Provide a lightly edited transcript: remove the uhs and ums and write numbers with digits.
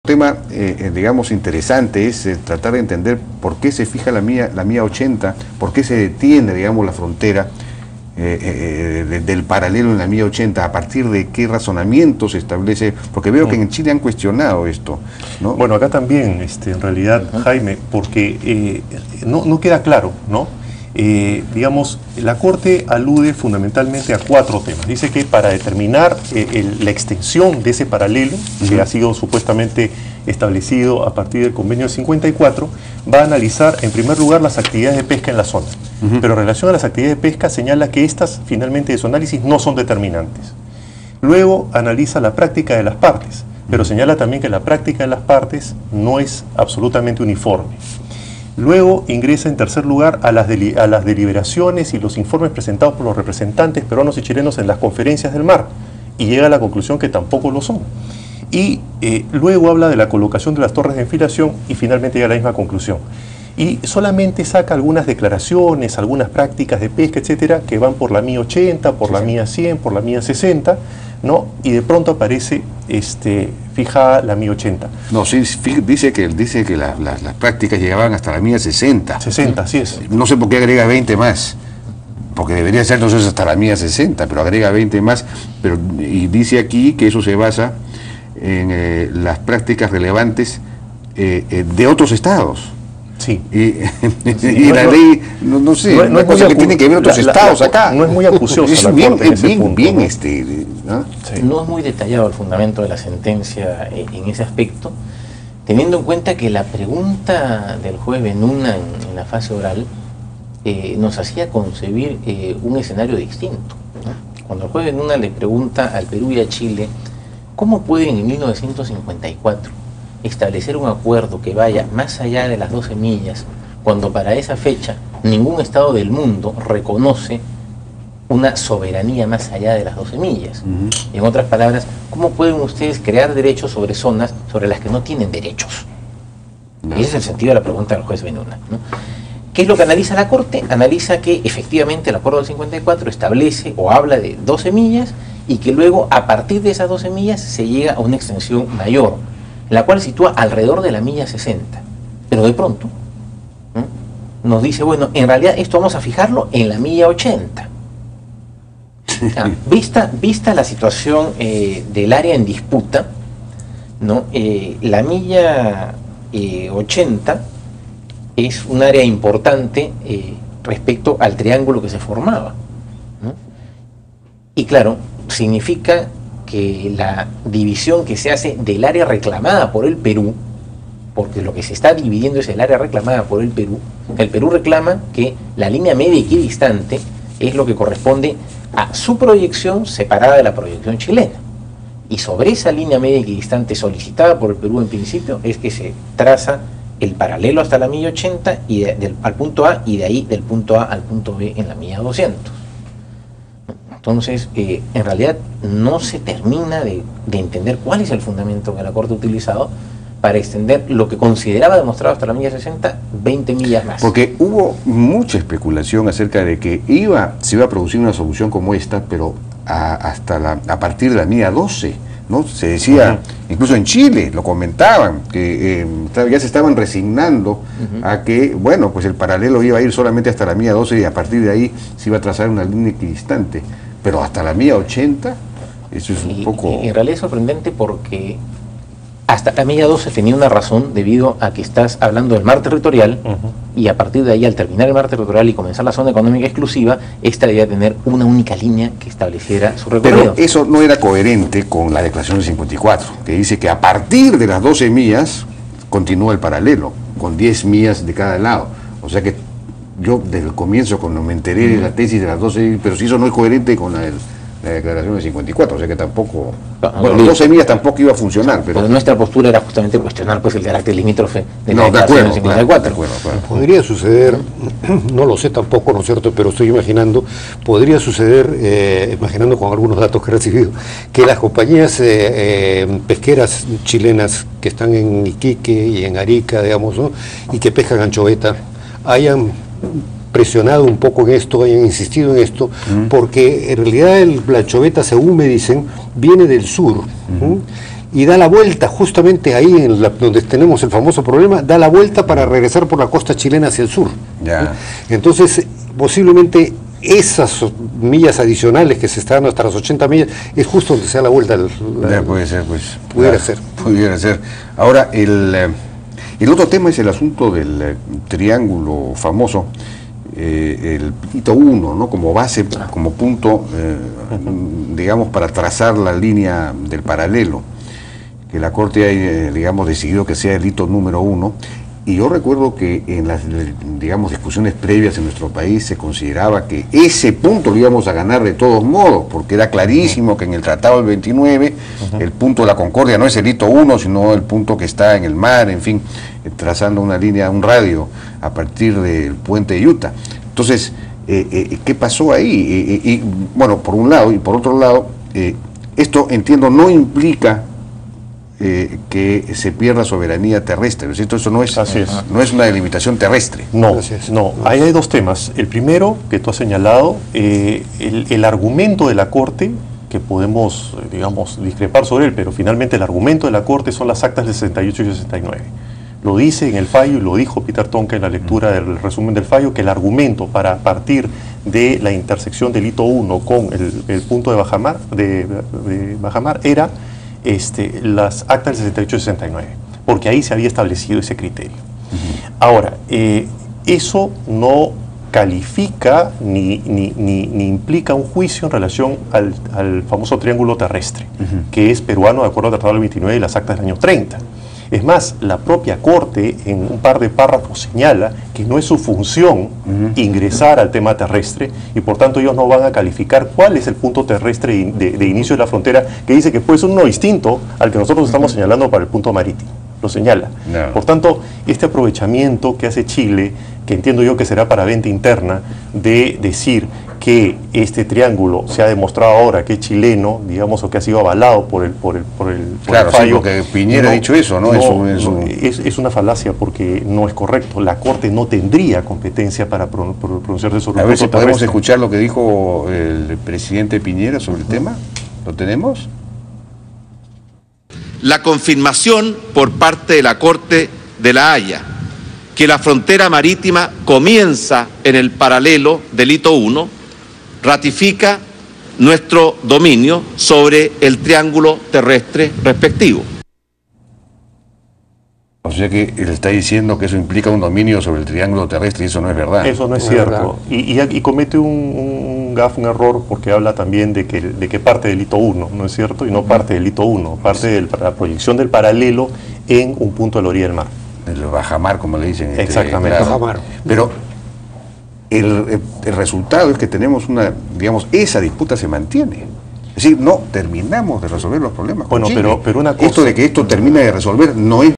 tema, digamos, interesante es tratar de entender por qué se fija la milla 80, por qué se detiene, digamos, la frontera del paralelo en la milla 80, a partir de qué razonamiento se establece, porque veo que en Chile han cuestionado esto, ¿no? Bueno, acá también, en realidad, Jaime, porque no queda claro, ¿no? Digamos, la Corte alude fundamentalmente a 4 temas. Dice que para determinar la extensión de ese paralelo, que ha sido supuestamente establecido a partir del convenio del 54, va a analizar en primer lugar las actividades de pesca en la zona. Pero en relación a las actividades de pesca señala que estas finalmente de su análisis no son determinantes. Luego analiza la práctica de las partes, pero señala también que la práctica de las partes no es absolutamente uniforme. Luego ingresa en tercer lugar a las deliberaciones y los informes presentados por los representantes peruanos y chilenos en las conferencias del mar, y llega a la conclusión que tampoco lo son. Y luego habla de la colocación de las torres de enfilación y finalmente llega a la misma conclusión. Y solamente saca algunas declaraciones, algunas prácticas de pesca, etcétera, que van por la milla 80, por la milla 100, por la milla 60, ¿no? Y de pronto aparece fijada la milla 80. No, sí, dice que las prácticas llegaban hasta la milla 60. 60, así es. No sé por qué agrega 20 más, porque debería ser entonces hasta la milla 60, pero agrega 20 más, y dice aquí que eso se basa en las prácticas relevantes de otros estados. Sí. Y la ley, no sé, no es cosa que tiene que ver otros estados acá. No es muy acuciosa. Es bien, ¿no? Sí. No es muy detallado el fundamento de la sentencia en ese aspecto, teniendo en cuenta que la pregunta del juez Benuna en la fase oral nos hacía concebir un escenario distinto, ¿no? Cuando el juez Benuna le pregunta al Perú y a Chile cómo pueden en 1954 establecer un acuerdo que vaya más allá de las 12 millas, cuando para esa fecha ningún estado del mundo reconoce una soberanía más allá de las 12 millas. En otras palabras, ¿cómo pueden ustedes crear derechos sobre zonas sobre las que no tienen derechos? Ese es el sentido de la pregunta del juez Benuna, ¿no? ¿Qué es lo que analiza la Corte? Analiza que efectivamente el acuerdo del 54 establece o habla de 12 millas y que luego a partir de esas 12 millas se llega a una extensión mayor, la cual sitúa alrededor de la milla 60. Pero de pronto nos dice, bueno, en realidad esto vamos a fijarlo en la milla 80. Vista la situación del área en disputa, ¿no? La milla 80 es un área importante respecto al triángulo que se formaba, ¿no? Y claro, significa que la división que se hace del área reclamada por el Perú, porque lo que se está dividiendo es el área reclamada por el Perú reclama que la línea media equidistante es lo que corresponde a su proyección separada de la proyección chilena. Y sobre esa línea media equidistante solicitada por el Perú en principio es que se traza el paralelo hasta la milla 80 y al punto A, y de ahí del punto A al punto B en la milla 200. Entonces, en realidad no se termina de entender cuál es el fundamento que la Corte ha utilizado para extender lo que consideraba demostrado hasta la milla 60, 20 millas más. Porque hubo mucha especulación acerca de que se iba a producir una solución como esta, pero a partir de la milla 12, ¿no? Se decía, incluso en Chile lo comentaban, que ya se estaban resignando a que, bueno, pues el paralelo iba a ir solamente hasta la milla 12 y a partir de ahí se iba a trazar una línea equidistante. Pero hasta la milla 80, eso es un poco... En realidad es sorprendente porque hasta la milla 12 tenía una razón debido a que estás hablando del mar territorial y a partir de ahí, al terminar el mar territorial y comenzar la zona económica exclusiva, esta debía tener una única línea que estableciera su recorrido. Pero eso no era coherente con la declaración del 54, que dice que a partir de las 12 millas continúa el paralelo, con 10 millas de cada lado. O sea que yo desde el comienzo, cuando me enteré de la tesis de las 12, pero si eso no es coherente con la declaración del 54, o sea que tampoco, bueno, 12 millas tampoco iba a funcionar. Pero nuestra postura era justamente cuestionar pues el carácter limítrofe de la declaración del 54. Claro. Podría suceder, no lo sé tampoco, ¿no es cierto?, pero estoy imaginando, podría suceder, imaginando con algunos datos que he recibido, que las compañías pesqueras chilenas que están en Iquique y en Arica, digamos, ¿no?, y que pescan anchoveta, hayan presionado un poco en esto, hayan insistido en esto, porque en realidad la anchoveta, según me dicen, viene del sur, y da la vuelta justamente ahí donde tenemos el famoso problema, da la vuelta para regresar por la costa chilena hacia el sur. Ya. Entonces, posiblemente esas millas adicionales que se están dando hasta las 80 millas, es justo donde se da la vuelta. Puede ser, pues. Pudiera ser. Pudiera ser. Ahora, el otro tema es el asunto del triángulo famoso, el Hito 1, ¿no? Como base, como punto, digamos, para trazar la línea del paralelo, que la Corte ha, digamos, decidido que sea el hito número 1. Y yo recuerdo que en las, digamos, discusiones previas en nuestro país se consideraba que ese punto lo íbamos a ganar de todos modos, porque era clarísimo que en el Tratado del 29 el punto de la Concordia no es el hito 1, sino el punto que está en el mar, en fin, trazando una línea, un radio a partir del puente de Utah. Entonces, ¿qué pasó ahí? Y bueno, por un lado, y por otro lado, esto, entiendo, no implica que se pierda soberanía terrestre, ¿no es cierto? Eso no es una delimitación terrestre. No, no. Ahí hay dos temas. El primero, que tú has señalado, el argumento de la Corte, que podemos, digamos, discrepar sobre él, pero finalmente el argumento de la Corte son las actas del 68 y 69. Lo dice en el fallo, y lo dijo Peter Tonka en la lectura del resumen del fallo, que el argumento para partir de la intersección del hito 1 con el punto de bajamar, era las actas del 68 y 69, porque ahí se había establecido ese criterio. Ahora, eso no califica ni implica un juicio en relación al famoso triángulo terrestre, que es peruano de acuerdo al Tratado del 29 y las actas del año 30. Es más, la propia Corte en un par de párrafos señala que no es su función ingresar al tema terrestre y por tanto ellos no van a calificar cuál es el punto terrestre de inicio de la frontera, que dice que puede ser uno distinto al que nosotros estamos señalando para el punto marítimo. Lo señala. No. Por tanto, este aprovechamiento que hace Chile, que entiendo yo que será para venta interna, de decir que este triángulo se ha demostrado ahora que es chileno, digamos, o que ha sido avalado por el claro, fallo. Sí, porque Piñera ha dicho eso, ¿no? Es una falacia porque no es correcto. La Corte no tendría competencia para pronunciarse sobre el punto terrestre. A ver si podemos escuchar lo que dijo el presidente Piñera sobre el tema. ¿Lo tenemos? La confirmación por parte de la Corte de La Haya que la frontera marítima comienza en el paralelo del hito 1 ratifica nuestro dominio sobre el triángulo terrestre respectivo. O sea que él está diciendo que eso implica un dominio sobre el triángulo terrestre y eso no es verdad. Eso no es cierto. Y comete un error porque habla también de que parte del hito 1, ¿no es cierto? Y no parte del hito 1, parte de la proyección del paralelo en un punto de la orilla del mar. El bajamar, como le dicen. Exactamente. Bajamar. Pero el resultado es que tenemos esa disputa se mantiene. Es decir, no terminamos de resolver los problemas. Bueno, pero una cosa... Esto de que esto termine de resolver no es